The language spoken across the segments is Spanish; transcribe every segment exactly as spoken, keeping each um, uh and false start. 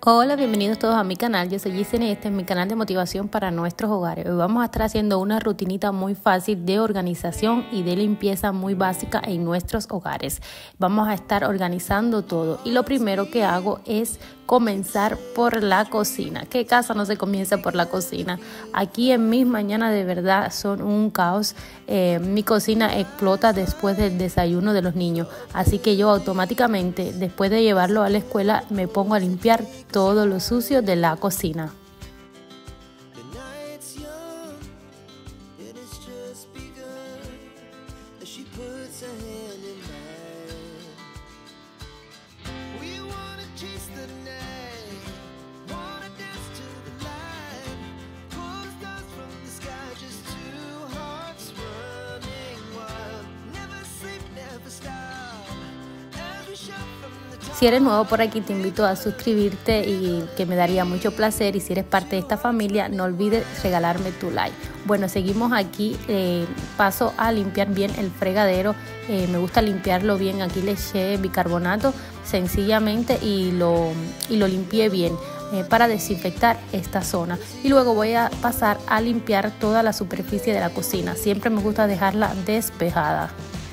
Hola, bienvenidos todos a mi canal. Yo soy Gisene y este es mi canal de motivación para nuestros hogares. Hoy vamos a estar haciendo una rutinita muy fácil de organización y de limpieza muy básica en nuestros hogares. Vamos a estar organizando todo y lo primero que hago es comenzar por la cocina. ¿Qué casa no se comienza por la cocina? Aquí en mis mañanas de verdad son un caos. Eh, mi cocina explota después del desayuno de los niños, así que yo automáticamente después de llevarlo a la escuela me pongo a limpiar todo lo sucio de la cocina. Si eres nuevo por aquí, te invito a suscribirte y que me daría mucho placer. Y si eres parte de esta familia, no olvides regalarme tu like. Bueno, seguimos aquí. Eh, paso a limpiar bien el fregadero. Eh, me gusta limpiarlo bien. Aquí le eché bicarbonato sencillamente y lo, y lo limpié bien eh, para desinfectar esta zona. Y luego voy a pasar a limpiar toda la superficie de la cocina. Siempre me gusta dejarla despejada.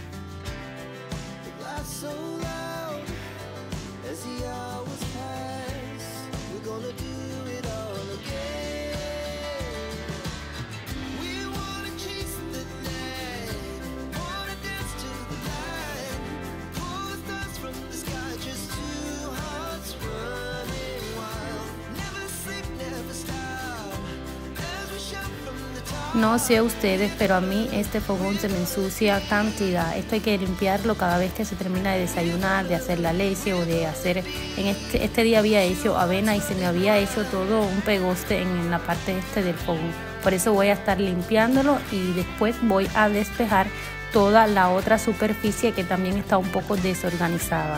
No sé ustedes, pero a mí este fogón se me ensucia cantidad. Esto hay que limpiarlo cada vez que se termina de desayunar, de hacer la leche o de hacer... En este, este día había hecho avena y se me había hecho todo un pegoste en la parte este del fogón. Por eso voy a estar limpiándolo y después voy a despejar toda la otra superficie que también está un poco desorganizada.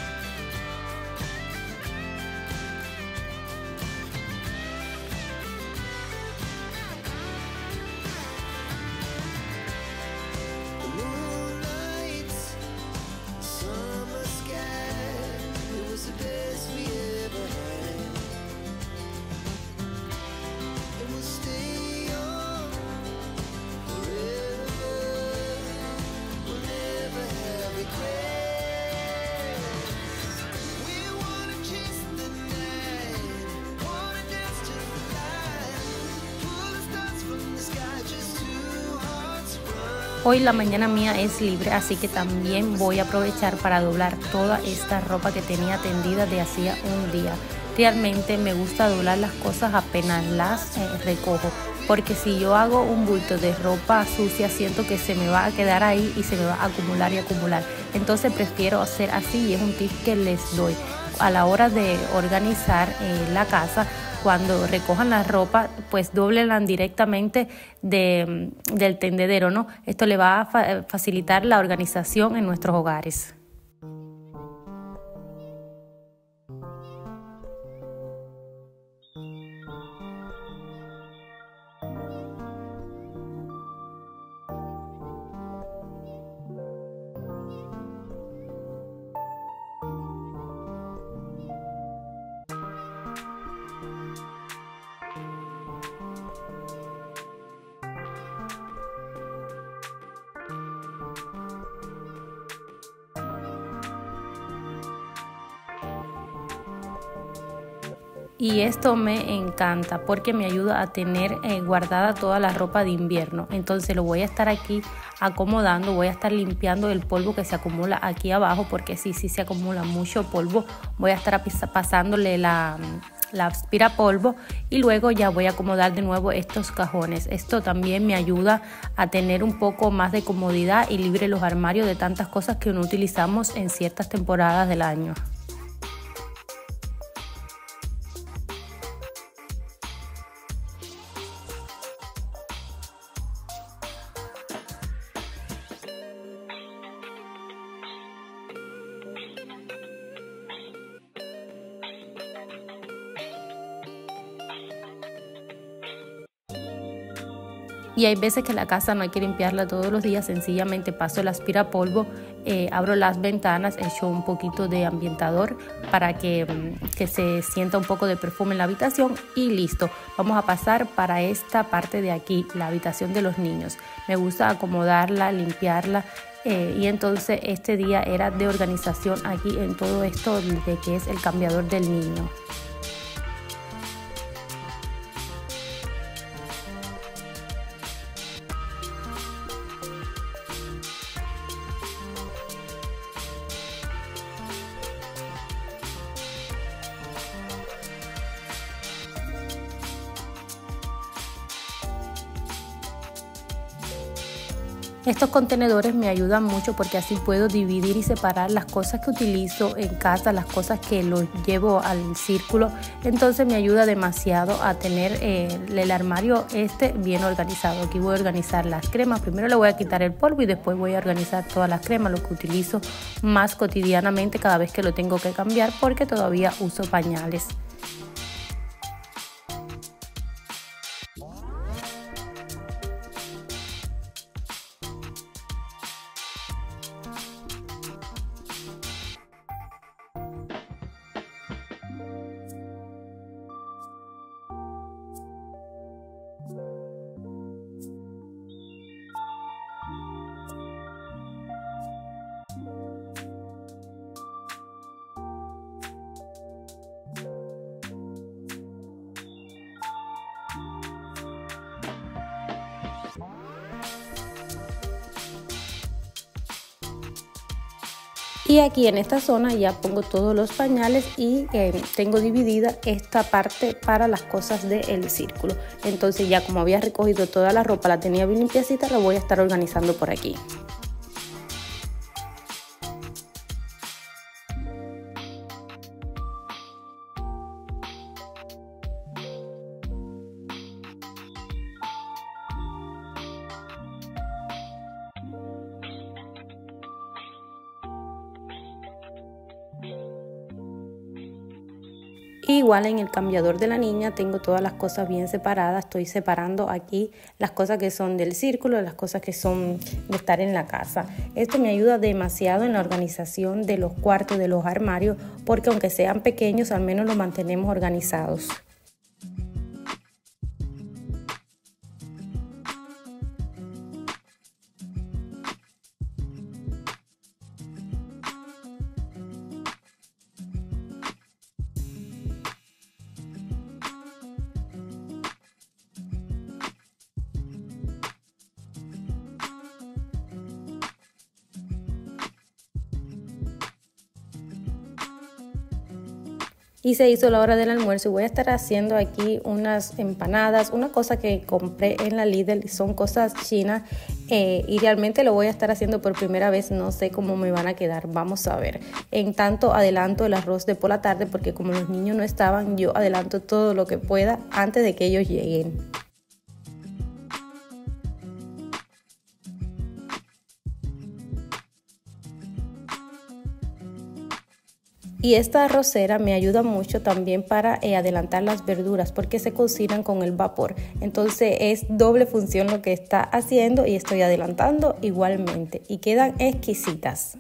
Hoy la mañana mía es libre, así que también voy a aprovechar para doblar toda esta ropa que tenía tendida de hacía un día. Realmente me gusta doblar las cosas apenas las eh, recojo, porque si yo hago un bulto de ropa sucia siento que se me va a quedar ahí y se me va a acumular y acumular. Entonces prefiero hacer así y es un tip que les doy. A la hora de organizar eh, la casa, cuando recojan la ropa, pues doblenla directamente de, del tendedero, ¿no? Esto le va a fa- facilitar la organización en nuestros hogares. Y esto me encanta porque me ayuda a tener eh, guardada toda la ropa de invierno. Entonces lo voy a estar aquí acomodando, voy a estar limpiando el polvo que se acumula aquí abajo, porque sí, sí se acumula mucho polvo. Voy a estar pasándole la, la aspirapolvo y luego ya voy a acomodar de nuevo estos cajones. Esto también me ayuda a tener un poco más de comodidad y libre los armarios de tantas cosas que no utilizamos en ciertas temporadas del año. Y hay veces que la casa no hay que limpiarla todos los días, sencillamente paso el aspirapolvo eh, abro las ventanas, echo un poquito de ambientador para que, que se sienta un poco de perfume en la habitación y listo. Vamos a pasar para esta parte de aquí, la habitación de los niños. Me gusta acomodarla, limpiarla. Eh, y entonces este día era de organización aquí en todo esto de que es el cambiador del niño. Estos contenedores me ayudan mucho porque así puedo dividir y separar las cosas que utilizo en casa, las cosas que los llevo al círculo. Entonces me ayuda demasiado a tener eh, el armario este bien organizado. Aquí voy a organizar las cremas. Primero le voy a quitar el polvo y después voy a organizar todas las cremas, lo que utilizo más cotidianamente cada vez que lo tengo que cambiar porque todavía uso pañales. Y aquí en esta zona ya pongo todos los pañales y eh, tengo dividida esta parte para las cosas del círculo. Entonces ya como había recogido toda la ropa, la tenía bien limpiecita, la voy a estar organizando por aquí. Igual en el cambiador de la niña tengo todas las cosas bien separadas. Estoy separando aquí las cosas que son del círculo de las cosas que son de estar en la casa. Esto me ayuda demasiado en la organización de los cuartos, de los armarios, porque aunque sean pequeños, al menos los mantenemos organizados. Y se hizo la hora del almuerzo y voy a estar haciendo aquí unas empanadas, una cosa que compré en la Lidl, son cosas chinas eh, y realmente lo voy a estar haciendo por primera vez, no sé cómo me van a quedar, vamos a ver. En tanto adelanto el arroz de por la tarde porque como los niños no estaban, yo adelanto todo lo que pueda antes de que ellos lleguen. Y esta arrocera me ayuda mucho también para eh, adelantar las verduras porque se cocinan con el vapor. Entonces es doble función lo que está haciendo y estoy adelantando igualmente. Y quedan exquisitas.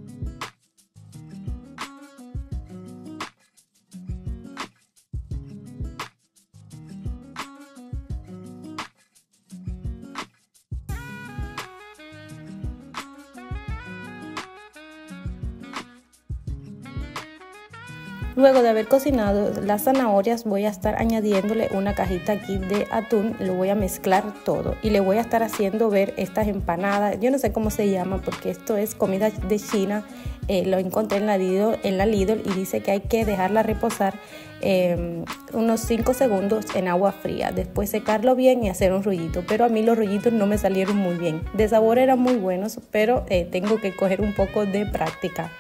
Luego de haber cocinado las zanahorias voy a estar añadiéndole una cajita aquí de atún, lo voy a mezclar todo y le voy a estar haciendo ver estas empanadas, yo no sé cómo se llama porque esto es comida de China, eh, lo encontré en la, Lidl, en la Lidl y dice que hay que dejarla reposar eh, unos cinco segundos en agua fría, después secarlo bien y hacer un rollito, pero a mí los rollitos no me salieron muy bien, de sabor eran muy buenos, pero eh, tengo que coger un poco de práctica.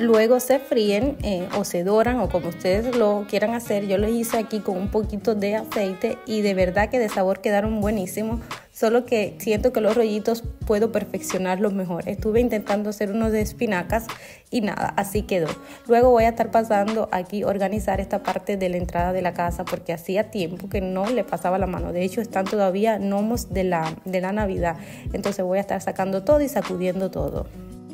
Luego se fríen eh, o se doran o como ustedes lo quieran hacer. Yo lo hice aquí con un poquito de aceite y de verdad que de sabor quedaron buenísimos. Solo que siento que los rollitos puedo perfeccionarlos mejor. Estuve intentando hacer unos de espinacas y nada, así quedó. Luego voy a estar pasando aquí a organizar esta parte de la entrada de la casa porque hacía tiempo que no le pasaba la mano. De hecho están todavía gnomos de la, de la Navidad. Entonces voy a estar sacando todo y sacudiendo todo.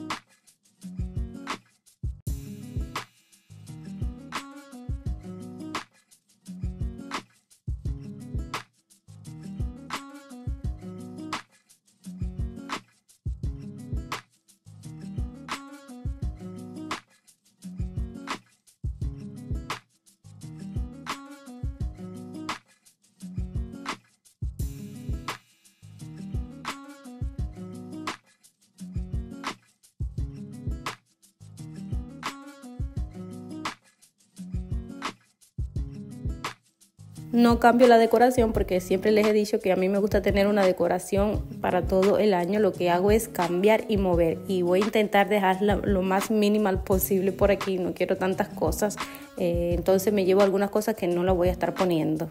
No cambio la decoración porque siempre les he dicho que a mí me gusta tener una decoración para todo el año. Lo que hago es cambiar y mover y voy a intentar dejarla lo más minimal posible por aquí. No quiero tantas cosas, eh, entonces me llevo algunas cosas que no las voy a estar poniendo.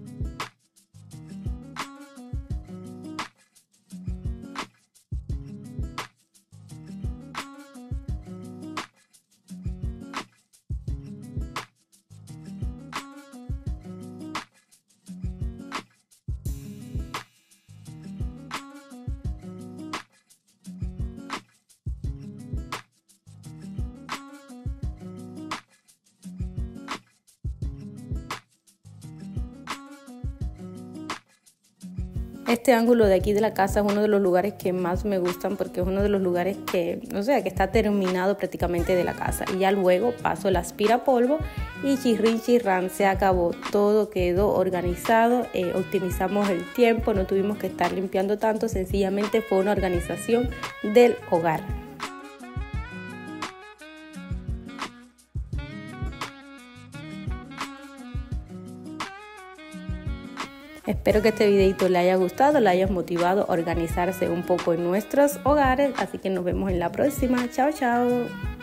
Este ángulo de aquí de la casa es uno de los lugares que más me gustan porque es uno de los lugares que, o sea, que está terminado prácticamente de la casa. Y ya luego paso el aspirapolvo y chirrin chirrán, se acabó. Todo quedó organizado, eh, optimizamos el tiempo, no tuvimos que estar limpiando tanto, sencillamente fue una organización del hogar. Espero que este videito le haya gustado, le haya motivado a organizarse un poco en nuestros hogares, así que nos vemos en la próxima. Chao, chao.